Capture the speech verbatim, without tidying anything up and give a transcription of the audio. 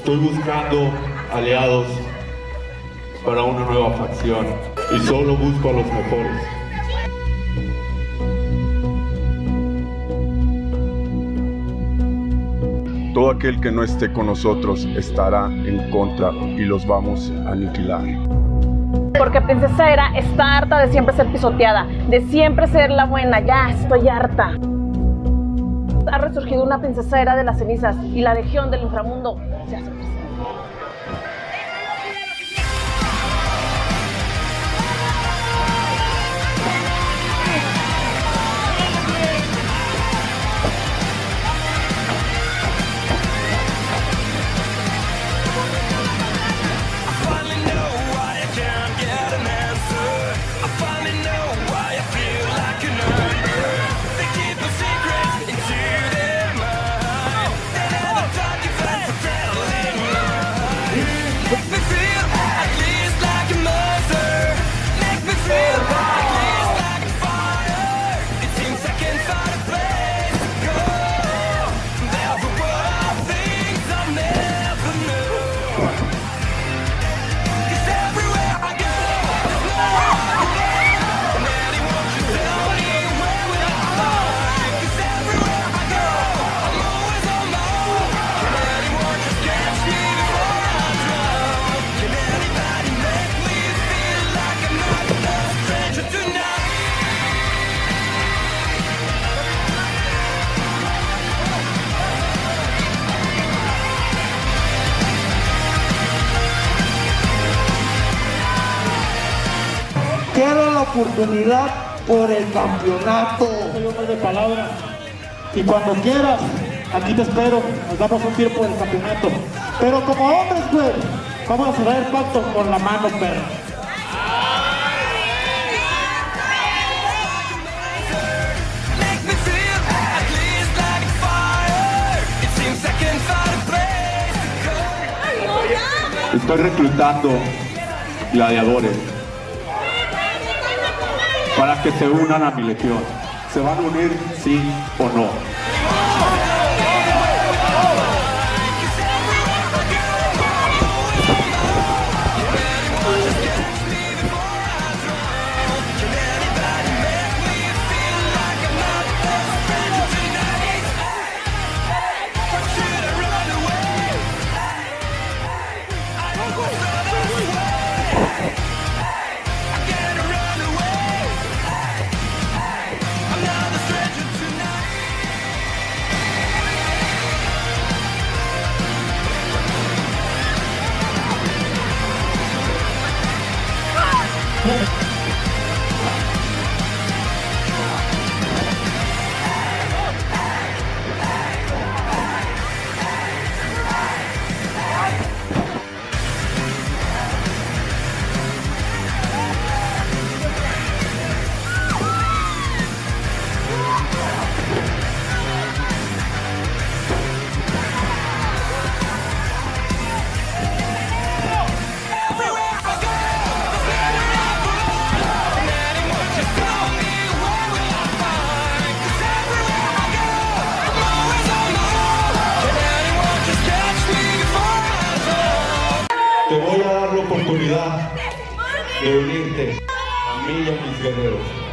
Estoy buscando aliados para una nueva facción y solo busco a los mejores. Todo aquel que no esté con nosotros estará en contra y los vamos a aniquilar. Porque Princesa Era está harta de siempre ser pisoteada, de siempre ser la buena. Ya estoy harta. Ha resurgido una Princesa Era de las cenizas y la legión del inframundo se hace presente. Quiero la oportunidad por el campeonato. Soy hombre de palabra. Y cuando quieras, aquí te espero. Nos damos un tiro por el campeonato. Pero como hombres, güey, vamos a cerrar el pacto con la mano, perro. Estoy reclutando gladiadores para que se unan a mi legión. ¿Se van a unir, sí o no? Te voy a dar la oportunidad de unirte a mí y a mis guerreros.